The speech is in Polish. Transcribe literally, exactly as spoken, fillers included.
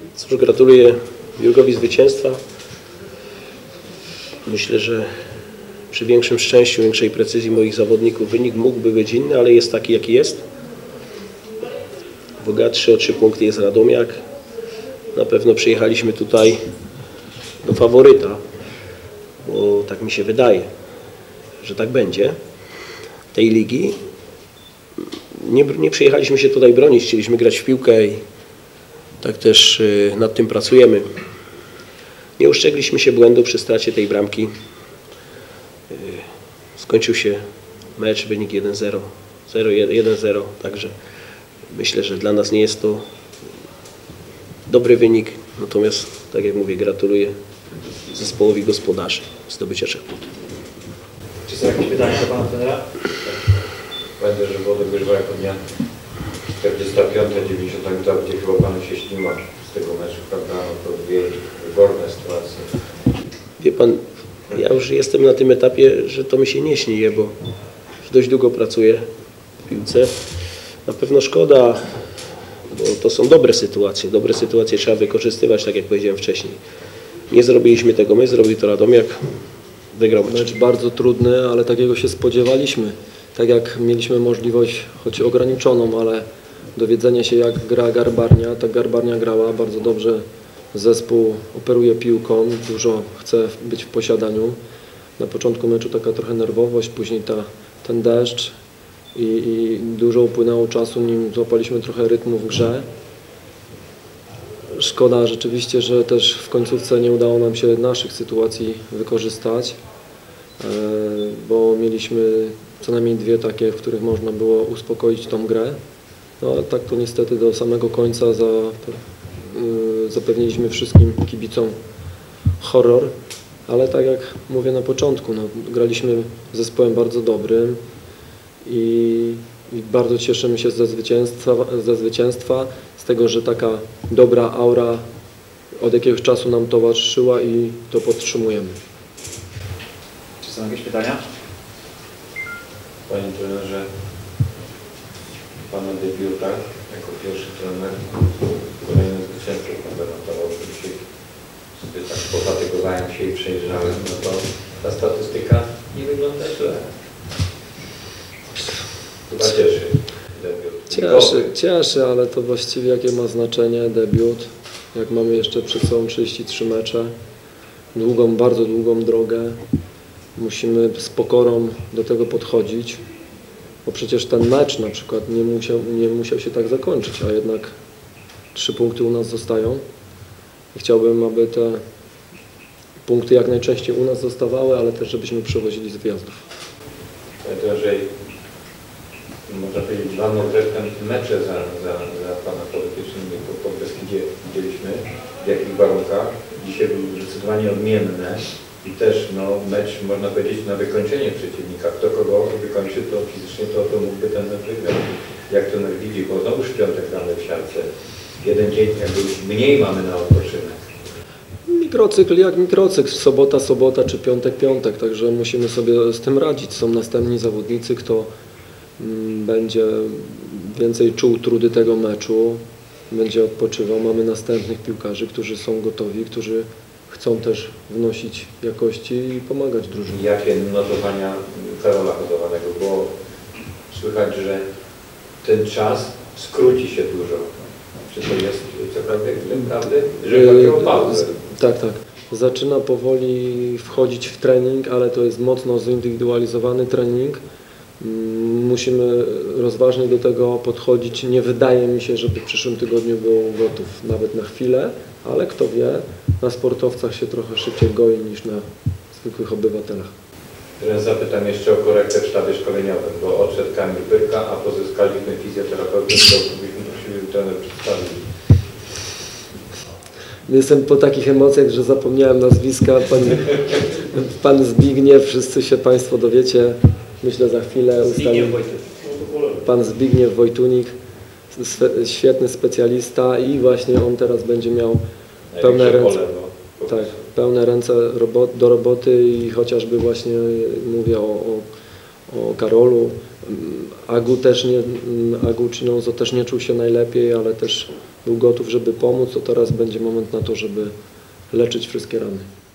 Cóż, gratuluję Jurgowi zwycięstwa. Myślę, że przy większym szczęściu, większej precyzji moich zawodników wynik mógłby być inny, ale jest taki, jaki jest. Bogatszy o trzy punkty jest Radomiak. Na pewno przyjechaliśmy tutaj do faworyta, bo tak mi się wydaje, że tak będzie, tej ligi. Nie, nie przyjechaliśmy się tutaj bronić, chcieliśmy grać w piłkę i tak też y, nad tym pracujemy. Nie uszczegliśmy się błędu przy stracie tej bramki. Y, skończył się mecz, wynik jeden zero, jeden zero, także myślę, że dla nas nie jest to dobry wynik, natomiast tak jak mówię, gratuluję zespołowi gospodarzy zdobycia trzech punktów. Czy są jakieś pytania do pana trenera? Pamiętam, że Włodek wyrwał jako dnia czterdziesta piąta, dziewięćdziesiąta minuta, gdzie chyba panu się śniła z tego meczu, prawda? No to dwie wyborne sytuacje. Wie pan, ja już jestem na tym etapie, że to mi się nie śni, bo dość długo pracuję w piłce. Na pewno szkoda, bo to są dobre sytuacje. Dobre sytuacje trzeba wykorzystywać, tak jak powiedziałem wcześniej. Nie zrobiliśmy tego my, zrobił to Radomiak. Wygrał mecz. Mecz bardzo trudny, ale takiego się spodziewaliśmy. Tak jak mieliśmy możliwość, choć ograniczoną, ale dowiedzenia się, jak gra Garbarnia, tak Garbarnia grała bardzo dobrze. Zespół operuje piłką, dużo chce być w posiadaniu. Na początku meczu taka trochę nerwowość, później ta, ten deszcz i, i dużo upłynęło czasu, nim złapaliśmy trochę rytmu w grze. Szkoda rzeczywiście, że też w końcówce nie udało nam się naszych sytuacji wykorzystać, bo mieliśmy co najmniej dwie takie, w których można było uspokoić tą grę. No ale tak to niestety do samego końca za, zapewniliśmy wszystkim kibicom horror, ale tak jak mówię na początku, no, graliśmy z zespołem bardzo dobrym i, i bardzo cieszymy się ze zwycięstwa, ze zwycięstwa, z tego, że taka dobra aura od jakiegoś czasu nam towarzyszyła i to podtrzymujemy. Czy są jakieś pytania? Panie trenerze, pana debiuta jako pierwszy trener, kolejne zwycięstwo, prawda, notowałbym się, sobie tak pofatygowałem się i przejrzałem, no to ta statystyka nie wygląda źle. Chyba cieszy debiut. Cieszy, cieszy, ale to właściwie jakie ma znaczenie debiut, jak mamy jeszcze przed sobą trzydzieści trzy mecze, długą, bardzo długą drogę. Musimy z pokorą do tego podchodzić, bo przecież ten mecz na przykład nie musiał, nie musiał się tak zakończyć, a jednak trzy punkty u nas zostają. I chciałbym, aby te punkty jak najczęściej u nas zostawały, ale też żebyśmy przewozili z wyjazdów. Pamiętam, że można powiedzieć dwa nowoczesne mecze za, za, za pana politycznymi po Beskidzie widzieliśmy, w jakich warunkach. Dzisiaj były zdecydowanie odmienne. I też no, mecz, można powiedzieć, na wykończenie przeciwnika. Kto kogo wykończy, to fizycznie to, to mógłby ten mecz wygrać. Jak to widzi, bo znowu w piątek gramy w siatce. Jeden dzień jakby mniej mamy na odpoczynek. Mikrocykl jak mikrocykl, sobota, sobota czy piątek, piątek, także musimy sobie z tym radzić. Są następni zawodnicy, kto mm, będzie więcej czuł trudy tego meczu, będzie odpoczywał. Mamy następnych piłkarzy, którzy są gotowi, którzy chcą też wnosić jakości i pomagać drużynie. Jakie notowania Karola Hodowanego? Bo słychać, że ten czas skróci się dużo. Czy to jest cokolwiek prawdy? Że chodzi o pauzę. Tak, tak. Zaczyna powoli wchodzić w trening, ale to jest mocno zindywidualizowany trening. Musimy rozważnie do tego podchodzić. Nie wydaje mi się, żeby w przyszłym tygodniu był gotów nawet na chwilę, ale kto wie, na sportowcach się trochę szybciej goi niż na zwykłych obywatelach. Teraz zapytam jeszcze o korektę w sztabie szkoleniowym, bo odszedł Kamil Pyrka, a pozyskaliśmy fizjoterapeutę, którego musimy trener przedstawić. Jestem po takich emocjach, że zapomniałem nazwiska. Pan, pan Zbigniew, wszyscy się Państwo dowiecie, myślę za chwilę. Zbigniew Pan Zbigniew Wojtunik, świetny specjalista i właśnie on teraz będzie miał pełne ręce, tak, pełne ręce robot, do roboty i chociażby właśnie mówię o, o, o Karolu. Agu też nie, Agu Chinonzo też nie czuł się najlepiej, ale też był gotów, żeby pomóc, to teraz będzie moment na to, żeby leczyć wszystkie rany.